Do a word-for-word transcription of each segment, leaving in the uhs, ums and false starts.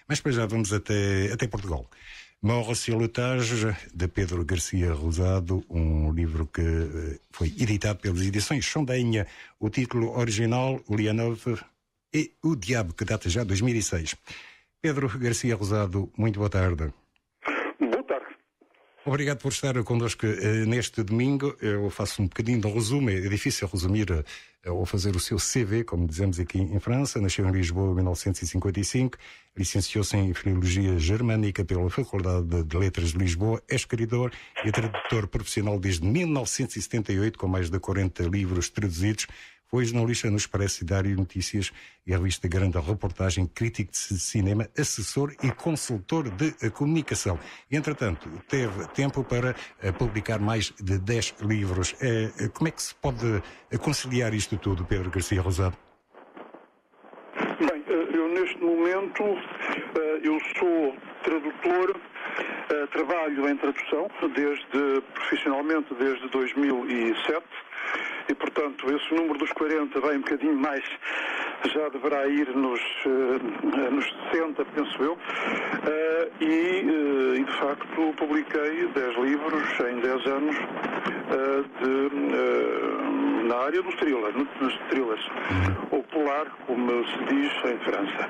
Mas para já vamos até, até Portugal. Morre sur le Tage, de Pedro Garcia Rosado, um livro que foi editado pelas edições Chondainha. O título original, Ulianov e o Diabo, que data já de dois mil e seis. Pedro Garcia Rosado, muito boa tarde. Boa tarde. Obrigado por estar connosco uh, neste domingo. Eu faço um bocadinho de resumo. É difícil resumir uh, ou fazer o seu C V, como dizemos aqui em França. Nasceu em Lisboa em mil novecentos e cinquenta e cinco. Licenciou-se em Filologia Germânica pela Faculdade de Letras de Lisboa. É escritor e tradutor profissional desde mil novecentos e setenta e oito, com mais de quarenta livros traduzidos. Foi jornalista no Expresso e Diário Notícias e a revista Grande Reportagem, crítico de cinema, assessor e consultor de comunicação. Entretanto, teve tempo para publicar mais de dez livros. Como é que se pode conciliar isto tudo, Pedro Garcia Rosado? Bem, eu neste momento, eu sou tradutor, trabalho em tradução desde, profissionalmente desde dois mil e sete. E, portanto, esse número dos quarenta vai um bocadinho mais, já deverá ir nos, uh, nos sessenta, penso eu. Uh, e, uh, e, de facto, publiquei dez livros em dez anos uh, de, uh, na área dos thrillers, nos thrillers, ou polar, como se diz em França.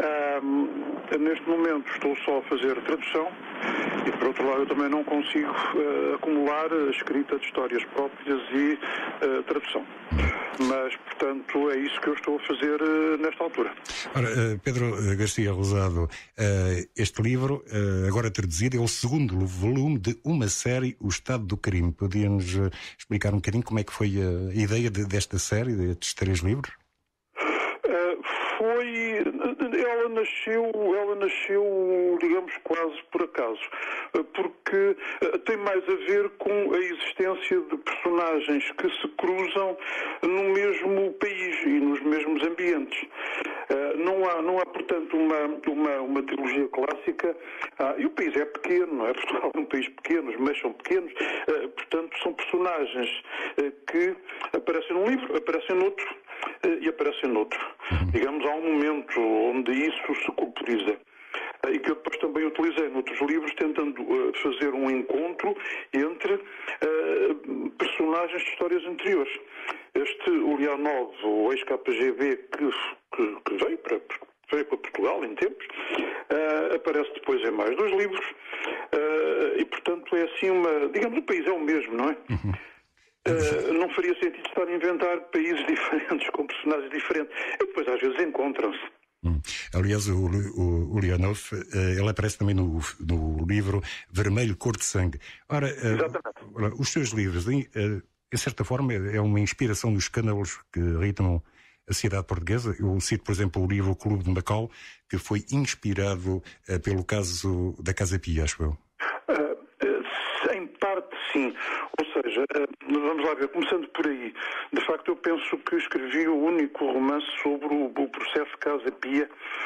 Uh, neste momento estou só a fazer tradução e, por outro lado, eu também não consigo uh, acumular a escrita de histórias próprias e uh, tradução. Mas, portanto, é isso que eu estou a fazer uh, nesta altura. Ora, uh, Pedro Garcia Rosado, uh, este livro, uh, agora traduzido, é o segundo volume de uma série, O Estado do Crime. Podia-nos uh, explicar um bocadinho como é que foi a ideia de, desta série, destes três livros? Uh, foi... Ela nasceu, ela nasceu, digamos, quase por acaso, porque tem mais a ver com a existência de personagens que se cruzam no mesmo país e nos mesmos ambientes. Não há, não há portanto, uma, uma, uma trilogia clássica. Ah, e o país é pequeno, não é? Portugal é um país pequeno, os meios são pequenos, portanto, são personagens que aparecem num livro, aparecem noutro e aparecem noutro. Digamos, há um momento onde isso se corporiza. E que eu depois também utilizei noutros livros, tentando uh, fazer um encontro entre uh, personagens de histórias anteriores. Este Ulianov, o ex-K G B, que, que, que veio, para, veio para Portugal em tempos, uh, aparece depois em mais dois livros, uh, e portanto é assim uma... Digamos, o país é o mesmo, não é? Uhum. Uh, não faria sentido estar a inventar países diferentes, com personagens diferentes. E depois às vezes encontram-se. Hum. Aliás, o, o, o Ulianov, uh, ele aparece também no, no livro Vermelho Cor de Sangue. Ora, uh, os seus livros, em, uh, de certa forma, é uma inspiração dos escândalos que irritam a sociedade portuguesa. Eu cito, por exemplo, o livro Clube de Macau, que foi inspirado uh, pelo caso da Casa Pia, acho eu. Uh, uh, em parte, sim. Ou seja, vamos lá ver, começando por aí, de facto eu penso que escrevi o único romance sobre o, o processo Casa Pia,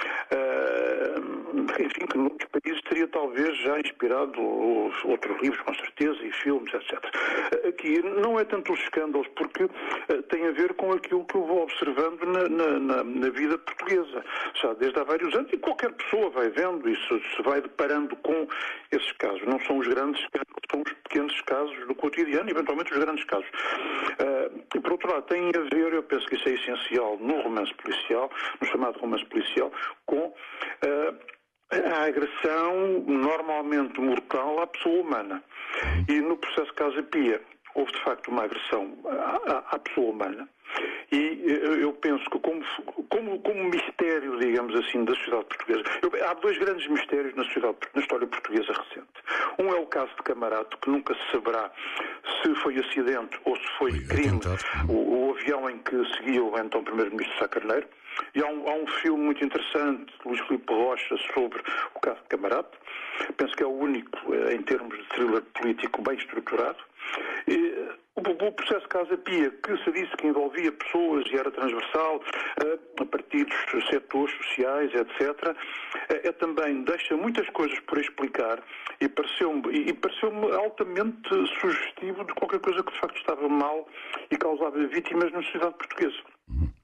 uh, enfim, que noutros países teria talvez já inspirado outros livros, com certeza, e filmes, etcétera. Aqui não é tanto os escândalos, porque uh, tem a ver com aquilo que eu vou observando na, na, na, na vida portuguesa, já desde há vários anos, e qualquer pessoa vai vendo isso, se vai deparando com esses casos. Não são os grandes escândalos, são os pequenos casos do cotidiano, eventualmente os grandes casos. Uh, e por outro lado, tem a ver, eu penso que isso é essencial no romance policial, no chamado romance policial, com uh, a agressão normalmente mortal à pessoa humana. E no processo Casa Pia houve de facto uma agressão à, à pessoa humana. E eu penso que como, como, como mistério, digamos assim, da sociedade portuguesa, eu, há dois grandes mistérios na, sociedade, na história portuguesa recente. Um é o caso de Camarato, que nunca se saberá se foi acidente ou se foi crime, o, o avião em que seguia o então primeiro-ministro Sá Carneiro. E há um, há um filme muito interessante de Luís Filipe Rocha sobre o caso de Camarato. Penso que é o único, em termos de thriller político, bem estruturado. E, o processo Casa Pia, que se disse que envolvia pessoas e era transversal, a partidos, setores sociais, etcétera, é também, deixa muitas coisas por explicar e pareceu-me, e pareceu-me altamente sugestivo de qualquer coisa que de facto estava mal e causava vítimas na sociedade portuguesa.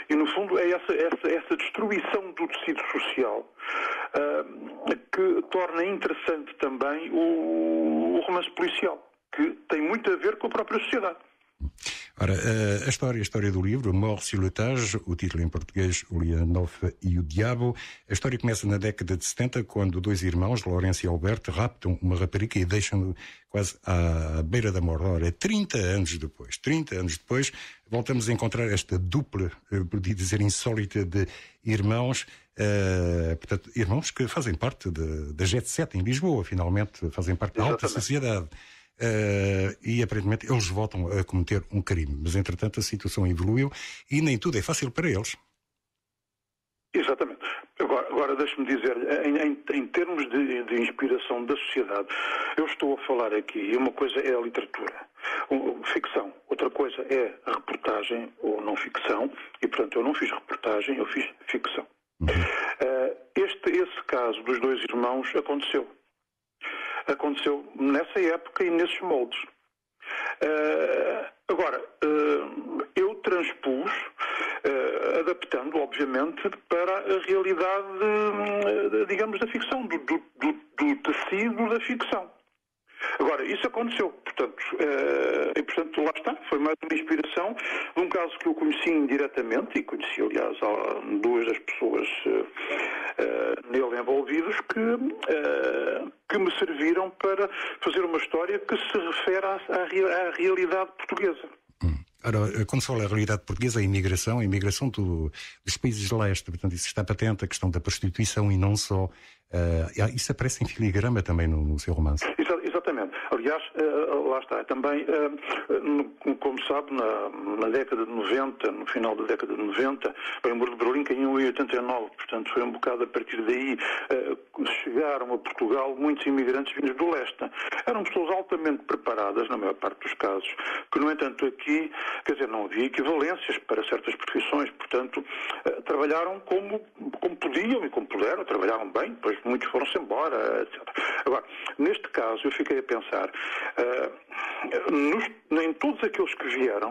E, no fundo, é essa, essa, essa destruição do tecido social uh, que torna interessante também o, o romance policial, que tem muito a ver com a própria sociedade. Ora, a história, a história do livro, Mort sur le Tage, o título em português, Ulianov e o Diabo. A história começa na década de setenta, quando dois irmãos, Lourenço e Alberto, raptam uma rapariga e deixam-no quase à beira da morte. Ora, trinta anos depois, trinta anos depois, voltamos a encontrar esta dupla, podia dizer, insólita de irmãos, uh, portanto, irmãos que fazem parte da Jet Set em Lisboa, finalmente fazem parte da alta sociedade. Uh, e aparentemente eles voltam a cometer um crime, mas entretanto a situação evoluiu e nem tudo é fácil para eles. Exatamente. Agora, agora deixe-me dizer, em, em, em termos de, de inspiração da sociedade, eu estou a falar aqui, e uma coisa é a literatura, ficção, outra coisa é a reportagem ou não ficção, e portanto eu não fiz reportagem, eu fiz ficção. Uhum. Uh, este, esse caso dos dois irmãos aconteceu. Aconteceu nessa época e nesses moldes. Uh, agora, uh, eu transpus, uh, adaptando, obviamente, para a realidade, uh, digamos, da ficção, do, do, do, do tecido da ficção. Agora, isso aconteceu, portanto, uh, e portanto lá está, foi mais uma inspiração de um caso que eu conheci indiretamente, e conheci, aliás, duas das pessoas uh, uh, nele envolvidos, que, uh, que me serviram para fazer uma história que se refere à, à, à realidade portuguesa. Hum. Ora, quando se fala da realidade portuguesa, a imigração, a imigração do, dos países de leste, portanto, isso está patente, a questão da prostituição e não só. Uh, isso aparece em filigrama também no, no seu romance. Exatamente. Aliás, uh, lá está. Também, uh, no, como sabe, na, na década de noventa, no final da década de noventa, o Muro de Berlim caiu em oitenta e nove, portanto foi um bocado a partir daí uh, chegaram a Portugal muitos imigrantes vindos do leste. Eram pessoas altamente preparadas, na maior parte dos casos, que, no entanto, aqui, quer dizer, não havia equivalências para certas profissões, portanto, uh, trabalharam como, como podiam e como puderam, trabalharam bem, depois muitos foram-se embora, etcétera. Agora, neste caso, eu fiquei a pensar, uh, nos, em todos aqueles que vieram,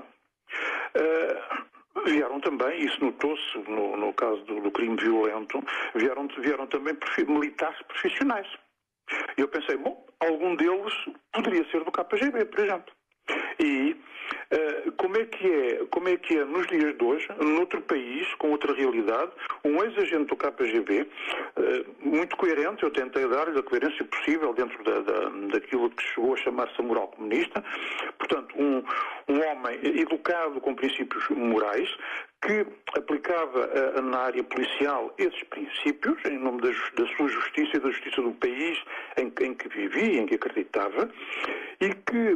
uh, vieram também, isso notou-se no, no caso do, do crime violento, vieram, vieram também militares profissionais. E eu pensei, bom, algum deles poderia ser do K G B, por exemplo. E uh, como é que é, como é que é nos dias de hoje, noutro país, com outra realidade, um ex-agente do K G B, uh, muito coerente, eu tentei dar-lhe a coerência possível dentro da, da, daquilo que chegou a chamar-se a moral comunista, portanto, um, um homem educado com princípios morais, que aplicava uh, na área policial esses princípios, em nome da, da sua justiça e da justiça do país em, em que vivia, em que acreditava, e que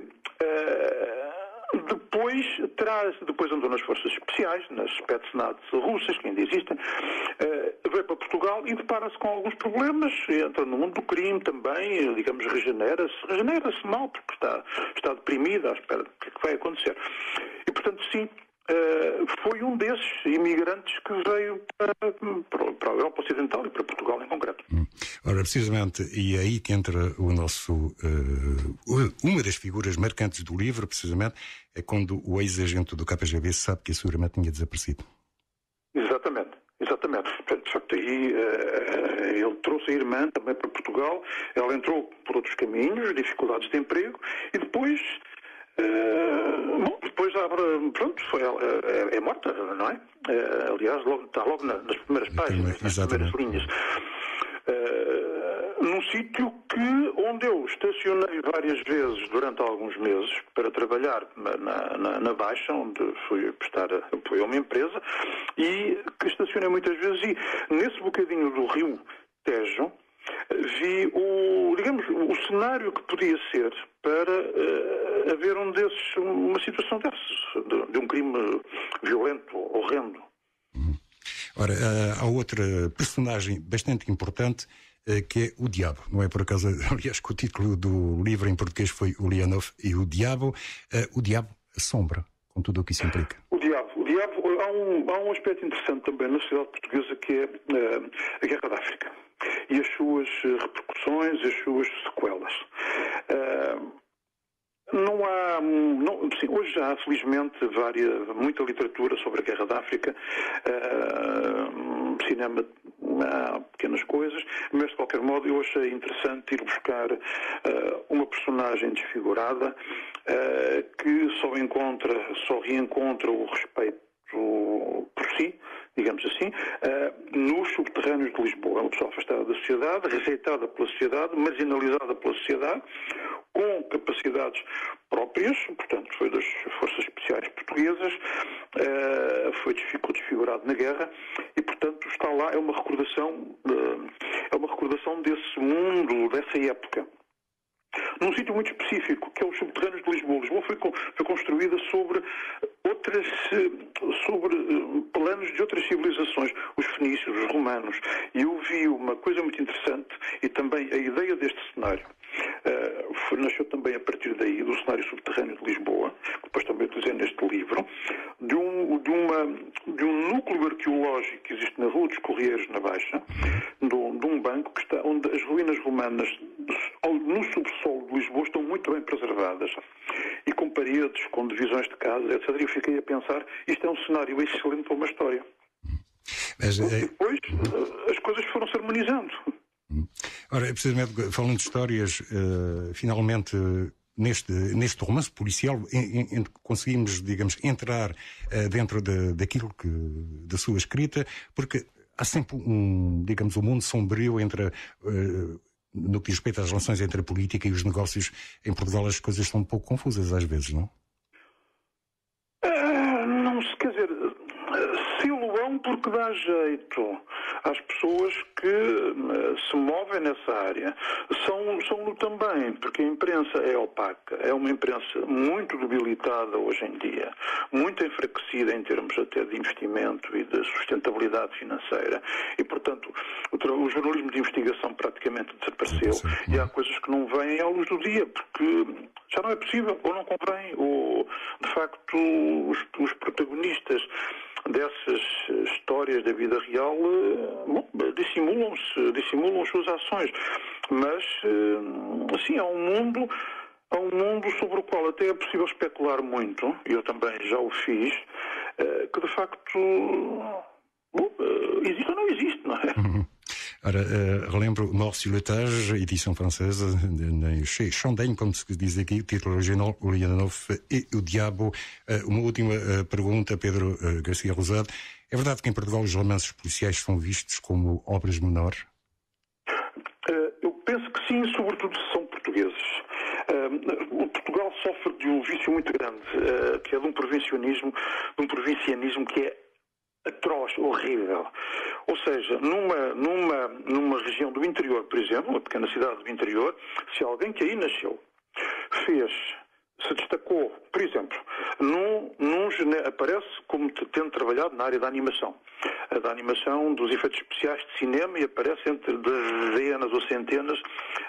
uh, depois traz, depois andou nas forças especiais, nas Spetsnaz russas, que ainda existem, uh, veio para Portugal e depara-se com alguns problemas, entra no mundo do crime também, digamos, regenera-se, regenera-se mal, porque está, está deprimido à espera do que é que vai acontecer. E, portanto, sim, Uh, foi um desses imigrantes que veio para, para, para a Europa Ocidental e para Portugal em concreto. Hum. Ora, precisamente, e é aí que entra o nosso, uh, uma das figuras marcantes do livro, precisamente, é quando o ex-agente do K G B sabe que a sua irmã tinha desaparecido. Exatamente, exatamente. Portanto, de facto, aí uh, ele trouxe a irmã também para Portugal, ela entrou por outros caminhos, dificuldades de emprego, e depois... Uh, bom, depois abre, pronto, foi, é, é morta, não é? Uh, aliás, logo, está logo na, nas primeiras páginas, nas primeiras linhas. Uh, num sítio que, onde eu estacionei várias vezes durante alguns meses para trabalhar na, na, na Baixa, onde fui prestar apoio a uma empresa, e que estacionei muitas vezes, e nesse bocadinho do rio Tejo, vi o, digamos, o cenário que podia ser para uh, haver um desses, uma situação dessas, de, de um crime violento, horrendo. Uhum. Ora, uh, há outra personagem bastante importante, uh, que é o Diabo. Não é por acaso, aliás, que o título do livro em português foi Ulianov e o Diabo. Uh, o Diabo assombra, com tudo o que isso implica. O Diabo, o Diabo, há um, há um aspecto interessante também na sociedade portuguesa, que é uh, a Guerra da África e as suas repercussões, as suas sequelas. Uh, Não há, não, sim, hoje já há felizmente várias, muita literatura sobre a Guerra da África, uh, cinema, há pequenas coisas, mas de qualquer modo eu achei interessante ir buscar uh, uma personagem desfigurada uh, que só encontra, só reencontra o respeito por si, digamos assim, uh, nos subterrâneos de Lisboa. É uma pessoa afastada da sociedade, rejeitada pela sociedade, marginalizada pela sociedade, com capacidades próprias, portanto foi das Forças Especiais Portuguesas, uh, foi desfigurado na guerra e, portanto, está lá, é uma recordação, uh, é uma recordação desse mundo, dessa época. Num sítio muito específico, que é os subterrâneos de Lisboa. Lisboa foi, foi construída sobre outras, sobre planos de outras civilizações, os fenícios, os romanos. E eu vi uma coisa muito interessante e também a ideia deste cenário uh, foi, nasceu também a partir daí, do cenário subterrâneo de Lisboa, que depois também utilizei neste livro, de um, de uma, de um núcleo arqueológico que existe na Rua dos Correieiros, na Baixa, de um, de um banco que está, onde as ruínas romanas no subsolo de Lisboa estão muito bem preservadas e com paredes, com divisões de casas, etcétera. E eu fiquei a pensar, isto é um cenário excelente para uma história. Mas, é... Depois as coisas foram se harmonizando. Ora, precisamente falando de histórias, uh, finalmente neste, neste romance policial em, em, conseguimos, digamos, entrar uh, dentro de, daquilo que, da sua escrita, porque há sempre um, digamos, um mundo sombrio entre uh, no que diz respeito às relações entre a política e os negócios. Em Portugal as coisas estão um pouco confusas às vezes, não? Uh, não se quer dizer, siluam porque dá jeito às pessoas que uh, se movem nessa área. São, são também, porque a imprensa é opaca, é uma imprensa muito debilitada hoje em dia, muito enfraquecida em termos até de investimento e de sustentabilidade financeira e, portanto, o, o jornalismo de investigação praticamente desapareceu e há coisas que não vêm à luz do dia, porque já não é possível, ou não convém, ou, de facto, os, os protagonistas dessas histórias da vida real, bom, dissimulam-se, dissimulam as suas ações. Mas, assim, há um mundo, há um mundo sobre o qual até é possível especular muito, e eu também já o fiz, que de facto, bom, existe ou não existe, não é? Uhum. Ora, uh, relembro Mort sur le Tage, edição francesa, chez Chandaigne, como se diz aqui, título original, Ulyanov e o Diabo. Uh, uma última uh, pergunta, Pedro uh, Garcia Rosado. É verdade que em Portugal os romances policiais são vistos como obras menores? Uh, eu penso que sim, sobretudo se são portugueses. Uh, o Portugal sofre de um vício muito grande, uh, que é de um provincianismo, de um provincianismo que é atroz, horrível. Ou seja, numa, numa, numa região do interior, por exemplo, uma pequena cidade do interior, se alguém que aí nasceu fez, se destacou, por exemplo, num, num, aparece como tendo trabalhado na área da animação, da animação dos efeitos especiais de cinema, e aparece entre dezenas ou centenas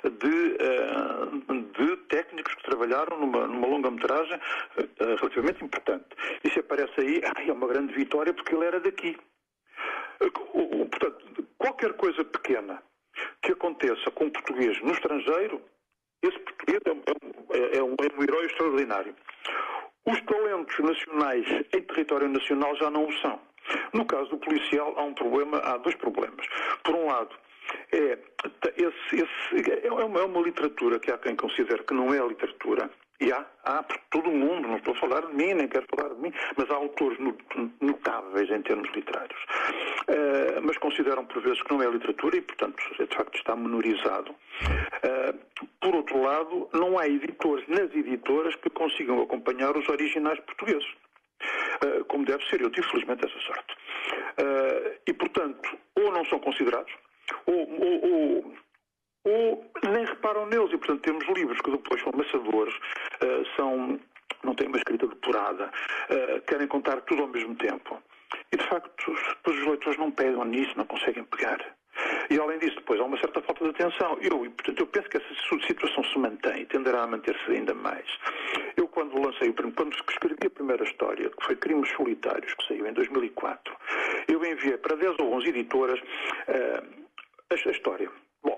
de, de técnicos que trabalharam numa, numa longa-metragem relativamente importante. E se aparece aí, é uma grande vitória porque ele era daqui. Portanto, qualquer coisa pequena que aconteça com um português no estrangeiro, esse português é um, é, um, é um herói extraordinário. Os talentos nacionais em território nacional já não o são. No caso do policial há um problema, há dois problemas. Por um lado, é, esse, esse, é, uma, é uma literatura que há quem considere que não é literatura. E há, há por todo o mundo, não estou a falar de mim, nem quero falar de mim, mas há autores notáveis em termos literários. Uh, mas consideram por vezes que não é literatura e, portanto, de facto está menorizado. Uh, por outro lado, não há editores nas editoras que consigam acompanhar os originais portugueses. Uh, como deve ser, eu tive felizmente essa sorte. Uh, e, portanto, ou não são considerados, ou... ou, ou ou nem reparam neles, e portanto temos livros que depois são amassadores, uh, são, não têm uma escrita depurada, uh, querem contar tudo ao mesmo tempo. E de facto, depois os leitores não pegam nisso, não conseguem pegar. E além disso, depois há uma certa falta de atenção. Eu, e, portanto, eu penso que essa situação se mantém e tenderá a manter-se ainda mais. Eu, quando lancei, quando escrevi a primeira história, que foi Crimes Solitários, que saiu em dois mil e quatro, eu enviei para dez ou onze editoras uh, a, a história. Bom,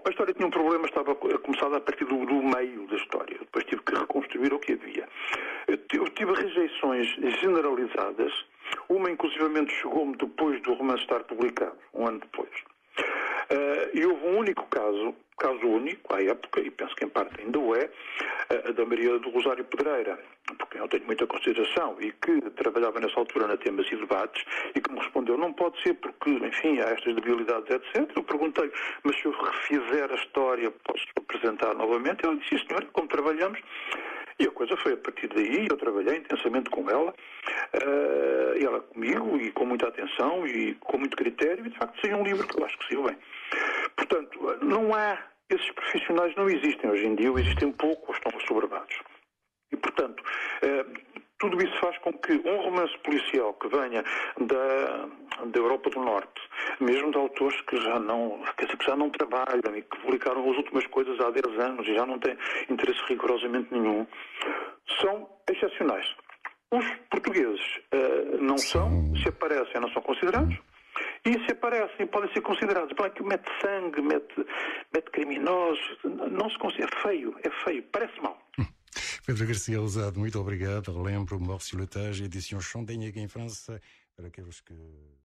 Bom, a história tinha um problema, estava começada a partir do, do meio da história. Depois tive que reconstruir o que havia. Eu tive rejeições generalizadas. Uma, inclusivamente, chegou-me depois do romance estar publicado, um ano depois. Uh, e houve um único caso, caso único, à época, e penso que em parte ainda o é, uh, da Maria do Rosário Pedreira, porque eu tenho muita consideração e que trabalhava nessa altura na Temas e Debates e que me respondeu, não pode ser porque, enfim, há estas debilidades, etcétera. Eu perguntei, mas se eu refizer a história, posso apresentar novamente? Ela disse, senhora, como trabalhamos... E a coisa foi a partir daí, eu trabalhei intensamente com ela, uh, e ela comigo, e com muita atenção, e com muito critério, e de facto saiu um livro que eu acho que saiu bem. Portanto, não há, esses profissionais não existem hoje em dia, ou existem pouco, ou estão assoberbados. E portanto, uh, tudo isso faz com que um romance policial que venha da, da Europa do Norte, mesmo de autores que já não, quer dizer, que já não trabalham e que publicaram as últimas coisas há dez anos e já não têm interesse rigorosamente nenhum, são excepcionais. Os portugueses uh, não são, se aparecem não são considerados, e se aparecem podem ser considerados. Bem, que mete sangue, mete, mete criminosos, não se considera, é feio, é feio, parece mal. Pedro Garcia Lousado, muito obrigado. Relembro, Maurício Letage, edição Chandaigne aqui em França, para aqueles que...